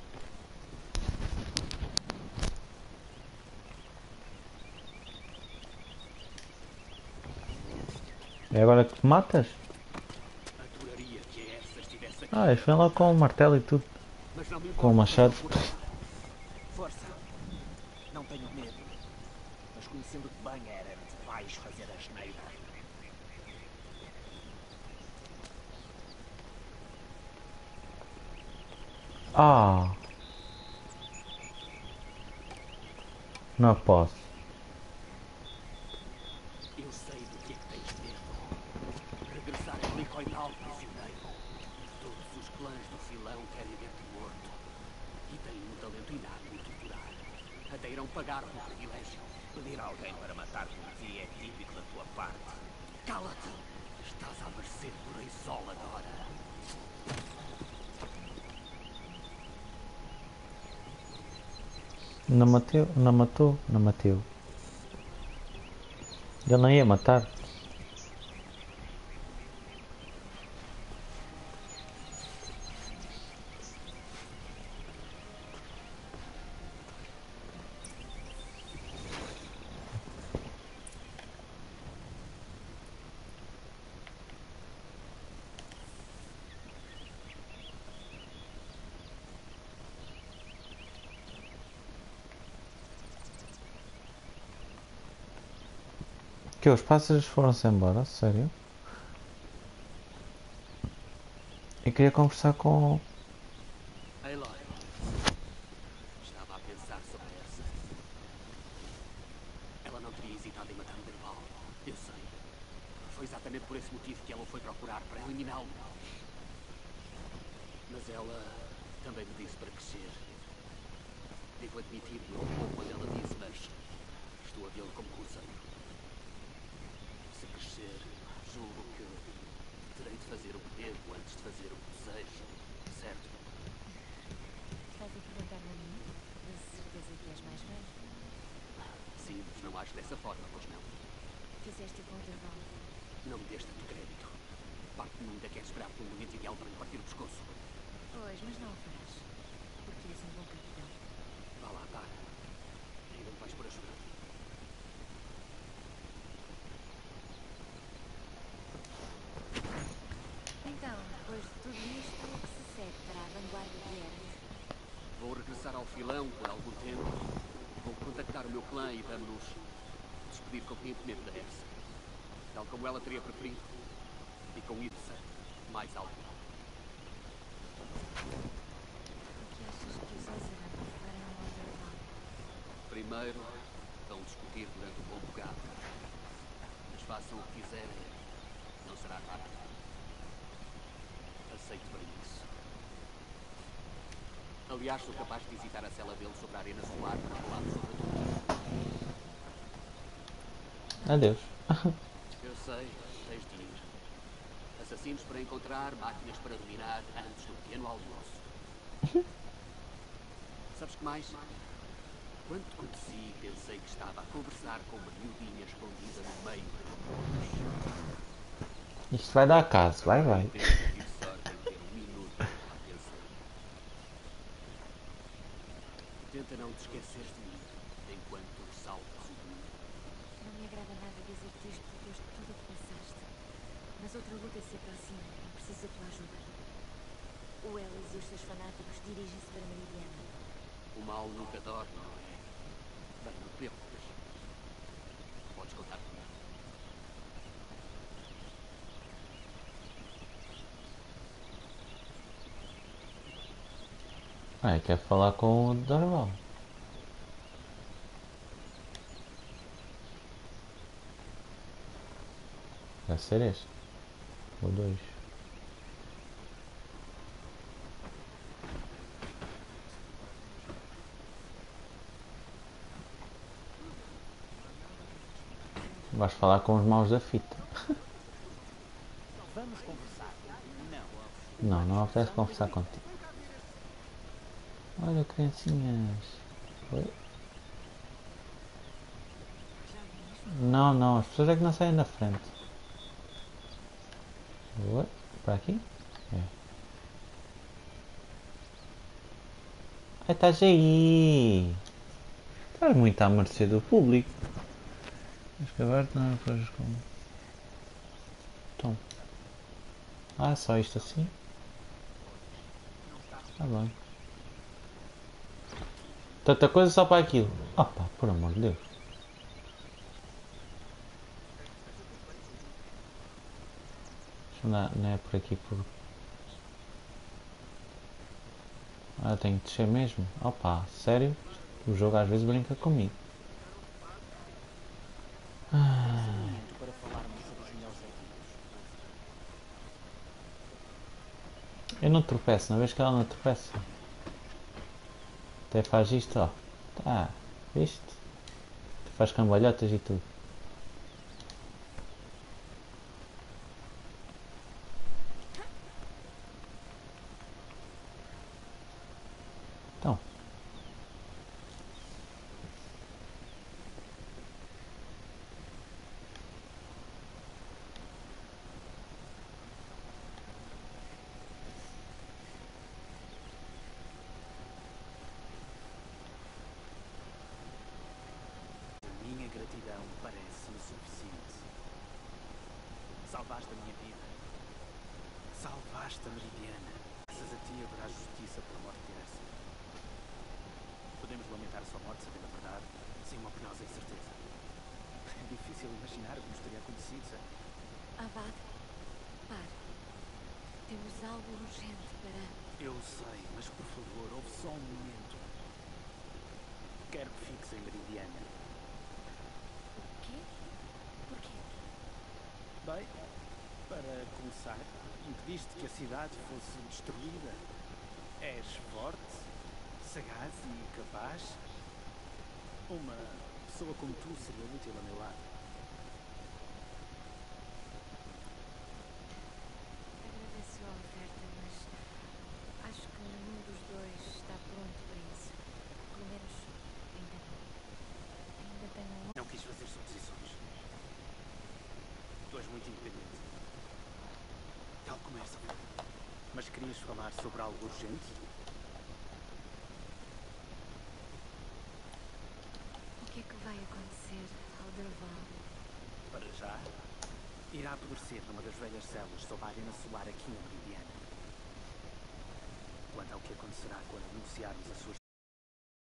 É agora que te matas? Adoraria que a Ersa estivesse aqui. Ah, eles vêm lá com o martelo e tudo. Mas não me Com o importa machado. fazer por ela. Força. Não tenho medo. Mas conhecendo-te bem, Eren, vais fazer a asneira. Ah! Não posso. Eu sei do que é que tens medo. Regressar a Licoinal prisioneiro. Todos os clãs do filão querem ver-te morto. E têm um talento inato em torturar. Até irão pagar pelo privilégio. Pedir a alguém para matar por ti é típico da tua parte. Cala-te! Estás à mercê do Rei Sol agora. Não mateu, não matou, não mateu. Ele não ia matar. Que os pássaros foram-se embora, sério? Eu queria conversar com... Aloy, estava a pensar sobre essa. Ela não teria hesitado em matar o Derval. Eu sei. Foi exatamente por esse motivo que ela o foi procurar, para eliminá-lo. Mas ela também me disse para crescer. Devo admitir que me roubou quando ela disse, mas estou a vê-lo como conselho. Se crescer, julgo que terei de fazer o que devo antes de fazer o que desejo, certo? Estás a perguntar-me a mim? De certeza que és mais velho. Sim, mas não acho dessa forma, pois não. Fizeste com o Derval. Não me dês tanto crédito. Parte de mim ainda quer esperar por um momento ideal para lhe partir o pescoço. Pois, mas não o farás. Porque és um bom capitão. Vá lá, para. Ainda me vais por ajudar. Então, depois de tudo isto, o que se segue para a vanguarda de Eren? Vou regressar ao filão por algum tempo. Vou contactar o meu clã e vamos despedir convenientemente da Ersa. Tal como ela teria preferido. E com isso, mais alto. O que achas que os Ozark farão ao Derval? Primeiro, vão discutir durante um bom bocado. Mas façam o que quiserem, não será rápido. Aceito para isso. Aliás, sou capaz de visitar a cela dele sobre a arena solar para falar sobre tudo. Adeus. Eu sei, tens de ir. Assassinos para encontrar, máquinas para dominar antes do pequeno almoço. Sabes que mais? Quando te conheci, pensei que estava a conversar com uma miudinha escondida no meio de Isto vai dar caso, vai, vai. Tenho tido sorte em ter um minuto para pensar. Tenta não te esqueceres de mim enquanto saltas o mundo. Não me agrada nada dizer-te isto depois de tudo o que passaste. Mas outra luta se aproxima e preciso da tua ajuda. O Elis e os seus fanáticos dirigem-se para Meridiana. O mal nunca dorme, não é? Bem, não te preocupes. Podes contar comigo. Ah, quer falar com o Derval. Deve ser este. Ou dois. Vais falar com os maus da fita. Vamos conversar. Não. Não, não apetece conversar contigo. Olha, criancinhas. Oi? Não, não, as pessoas é que não saem da frente. Oi? Para aqui? É. Ai, estás aí! Estás muito à mercê do público. Acho que agora não é coisas como. Então. Ah, só isto assim? Tá bem. Tanta coisa só para aquilo. Opa, por amor de Deus. Não, não é por aqui por. Ah, tenho que descer mesmo? Opa, sério? O jogo às vezes brinca comigo. Ah, Para falarmos sobre os melhores artigos. eu não tropeço, não vês que ela não tropeça? Até faz isto, ó. Tá, viste? Faz cambalhotas e tudo. Então. salvaste a minha vida. Salvaste a Meridiana. Graças a ti haverá justiça pela morte de Ersa. Podemos lamentar a sua morte, sabendo a verdade, sem uma penosa incerteza. É difícil imaginar o que nos teria acontecido, certo? Abade, pare. Temos algo urgente para... Eu sei, mas por favor, ouve só um momento. Quero que fiques em Meridiana. O quê? Por quê? Bem, para começar, impediste que a cidade fosse destruída. És forte, sagaz e capaz. Uma pessoa como tu seria útil ao meu lado. Agradeço a oferta, mas acho que nenhum dos dois está pronto para isso. Pelo menos ainda não. Ainda tenho um... Não quis fazer suposições. Tu és muito independente. Tal como essa. Mas querias falar sobre algo urgente? O que é que vai acontecer ao Derval? Para já, irá apodrecer numa das velhas celas sob a arena solar aqui na Meridiana. Quanto ao que acontecerá quando anunciarmos a sua